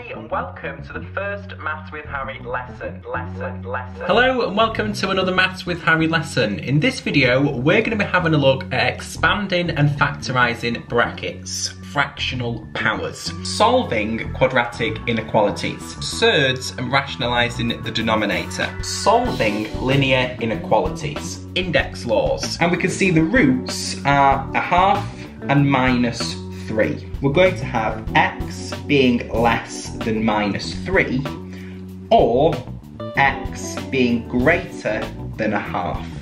Harry and welcome to the first Maths with Harry lesson. Hello and welcome to another Maths with Harry lesson. In this video we're going to be having a look at expanding and factorising brackets, fractional powers, solving quadratic inequalities, surds and rationalising the denominator, solving linear inequalities, index laws, and we can see the roots are a half and minus 3. We're going to have x being less than minus 3 or x being greater than a half.